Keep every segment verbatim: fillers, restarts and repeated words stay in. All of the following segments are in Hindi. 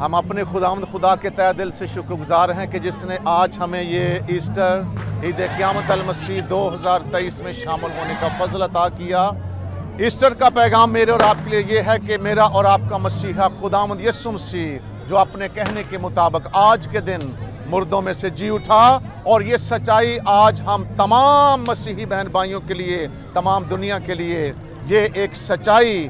हम अपने खुदावंद खुदा के तहे दिल से शुक्रगुजार हैं कि जिसने आज हमें ये ईस्टर ईद क़यामत अल मसीह दो हज़ार तेईस में शामिल होने का फजल अता किया। ईस्टर का पैगाम मेरे और आपके लिए ये है कि मेरा और आपका मसीहा खुदावंद यीशु मसीह जो अपने कहने के मुताबिक आज के दिन मुर्दों में से जी उठा, और ये सच्चाई आज हम तमाम मसीही बहन भाइयों के लिए, तमाम दुनिया के लिए ये एक सच्चाई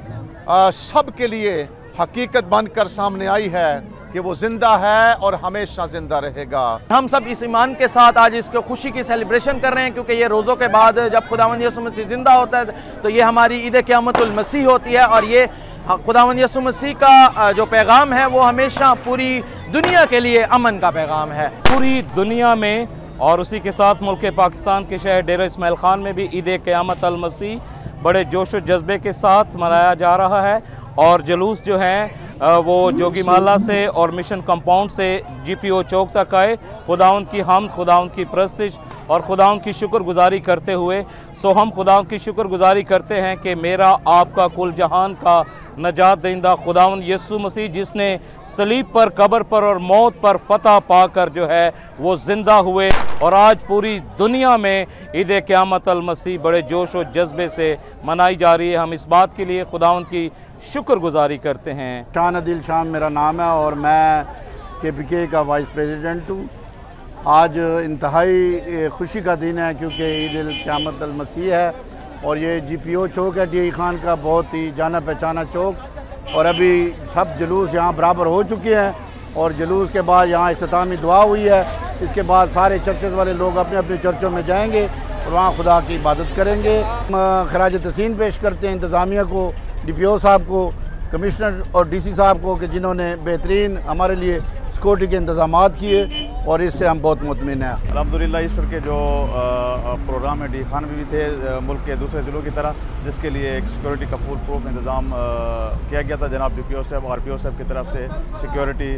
सब के लिए हकीकत बनकर सामने आई है कि वो जिंदा है और हमेशा जिंदा रहेगा। हम सब इस ईमान के साथ आज इसको खुशी की सेलिब्रेशन कर रहे हैं, क्योंकि ये रोज़ों के बाद जब खुदावंद यीशु मसीह जिंदा होता है तो ये हमारी ईद क़यामतुल मसीह होती है। और ये खुदावंद यीशु मसीह का जो पैगाम है वो हमेशा पूरी दुनिया के लिए अमन का पैगाम है, पूरी दुनिया में। और उसी के साथ मुल्क पाकिस्तान के शहर डेरा इस्माइल खान में भी ईद क़यामत अल मसीह बड़े जोश व जज्बे के साथ मनाया जा रहा है। और जुलूस जो हैं वो जोगी माला से और मिशन कंपाउंड से जी पी ओ चौक तक आए, खुदावंद की हमद, खुदावंद की प्रस्तिश और खुदावंद की शुक्रगुजारी करते हुए। सो हम खुदावंद की शुक्रगुजारी करते हैं कि मेरा आपका कुल जहान का नजात देंदा खुदावंद यीशु मसीह, जिसने सलीब पर, कब्र पर और मौत पर फतह पाकर जो है वो ज़िंदा हुए। और आज पूरी दुनिया में ईद क़यामत अल मसीह बड़े जोश और जज्बे से मनाई जा रही है। हम इस बात के लिए खुदावंद की शुक्रगुजारी करते हैं। शान अदिल शान मेरा नाम है और मैं के पी के का वाइस प्रेसिडेंट हूँ। आज इंतहाई खुशी का दिन है क्योंकि ईद क़यामत अल मसीह है और ये जी पी ओ चौक है, डी आई खान का बहुत ही जाना पहचाना चौक। और अभी सब जुलूस यहाँ बराबर हो चुके हैं और जुलूस के बाद यहाँ इख्तितामी दुआ हुई है। इसके बाद सारे चर्चेज़ वाले लोग अपने अपने चर्चों में जाएंगे और वहाँ खुदा की इबादत करेंगे। हम खराज तहसीन पेश करते हैं इंतज़ामिया को, डी पी ओ साहब को, कमिश्नर और डी सी साहब को कि जिन्होंने बेहतरीन हमारे लिए सिक्योरिटी के इंतजाम किए और इससे हम बहुत मुतमिन हैं। अल्हम्दुलिल्लाह ईस्टर के जो प्रोग्राम है डी खान में भी थे मुल्क के दूसरे ज़िलों की तरह, जिसके लिए एक सिक्योरिटी का फुल प्रूफ इंतज़ाम किया गया था। जनाब डी पी ओ साहब, आर पी ओ साहब की तरफ से सिक्योरिटी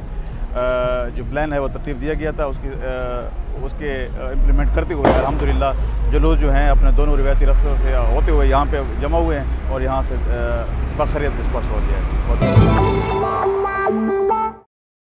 जो प्लान है वो तरतीब दिया गया था। उसकी उसके इम्प्लीमेंट करते हुए अल्हम्दुलिल्लाह जुलूस जो हैं अपने दोनों रिवायती रस्तों से होते हुए यहाँ पे जमा हुए हैं और यहाँ से बखैरियत डिस्पर्स हो गया है।